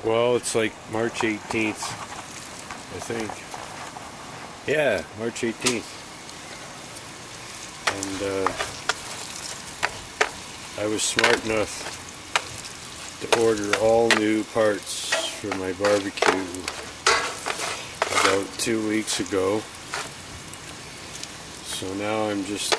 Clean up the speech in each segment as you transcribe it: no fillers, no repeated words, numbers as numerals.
Well, it's like March 18th, I think. Yeah, March 18th. And I was smart enough to order all new parts for my barbecue about 2 weeks ago. So now I'm just,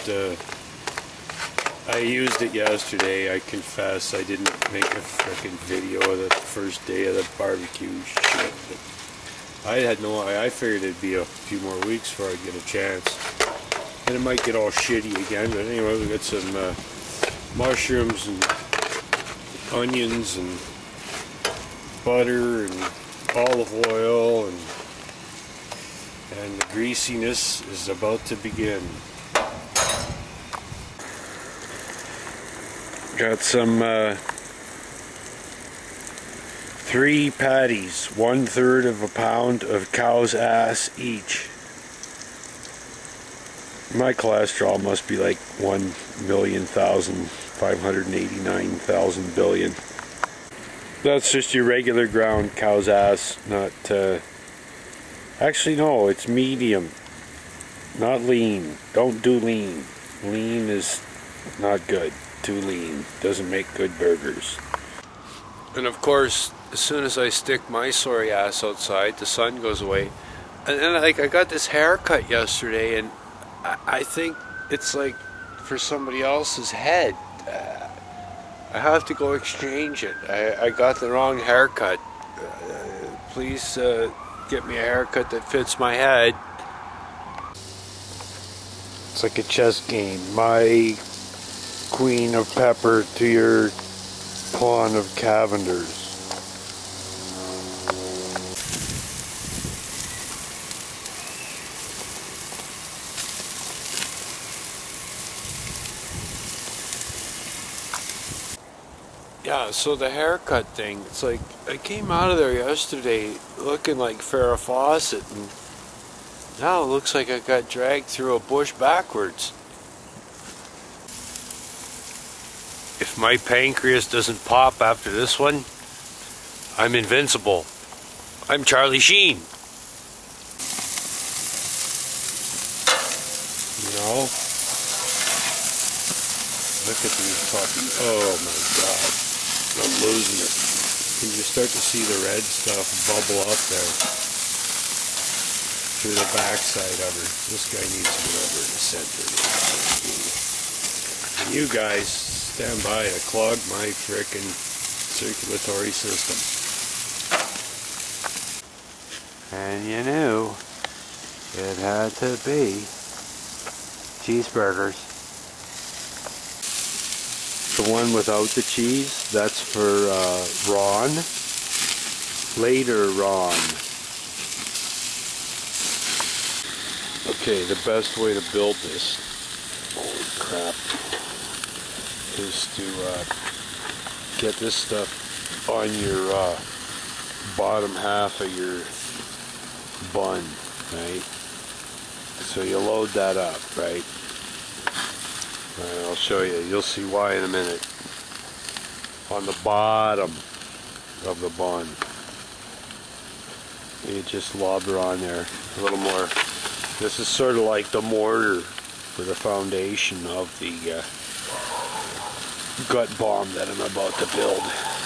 I used it yesterday. I confess I didn't make a frickin' video of the first day of the barbecue shit. But I had no idea. I figured it'd be a few more weeks before I get a chance. And it might get all shitty again, but anyway, we got some mushrooms and onions and butter and olive oil, and the greasiness is about to begin. Got some 3 patties, 1/3 of a pound of cow's ass each. My cholesterol must be like 1,589,000 billion. That's just your regular ground cow's ass, not actually no, it's medium, not lean. Don't do lean. Lean is not good. Too lean doesn't make good burgers. And of course, as soon as I stick my sorry ass outside, the sun goes away. And then like I got this haircut yesterday, and I think it's like for somebody else's head. I have to go exchange it. I got the wrong haircut. Please get me a haircut that fits my head. It's like a chess game. My queen of pepper to your pawn of Cavenders. Yeah, so the haircut thing, it's like I came out of there yesterday looking like Farrah Fawcett, and now it looks like I got dragged through a bush backwards. If my pancreas doesn't pop after this one, I'm invincible. I'm Charlie Sheen. You know? Look at these puppies. Oh my God. I'm losing it. Can you start to see the red stuff bubble up there through the backside of her? This guy needs to get over in the center. And you guys stand by to clog my frickin' circulatory system. And you knew it had to be cheeseburgers. The one without the cheese, that's for Ron. Later, Ron. Okay, the best way to build this, holy crap, is to get this stuff on your bottom half of your bun, right? So you load that up, right? I'll show you. You'll see why in a minute. On the bottom of the bun, you just lob her on there a little more. This is sort of like the mortar for the foundation of the gut bomb that I'm about to build.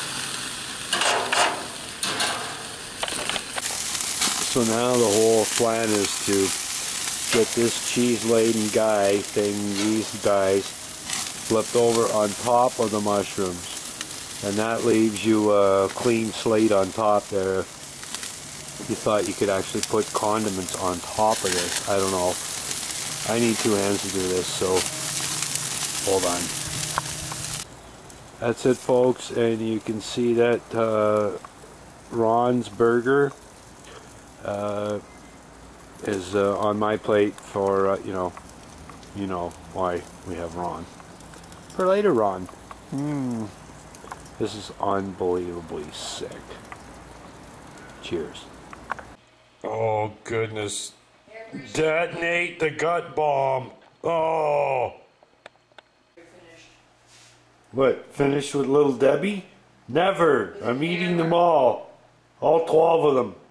So now the whole plan is to get this cheese-laden guy thing, these guys, flipped over on top of the mushrooms, and that leaves you a clean slate on top there. You thought you could actually put condiments on top of this. I don't know. I need 2 hands to do this, so hold on. That's it, folks, and you can see that Ron's burger is on my plate for, you know why we have Ron. For later, Ron. This is unbelievably sick. Cheers. Oh, goodness. Detonate the gut bomb. Oh. What, finished with Little Debbie? Never. I'm eating them all. All 12 of them.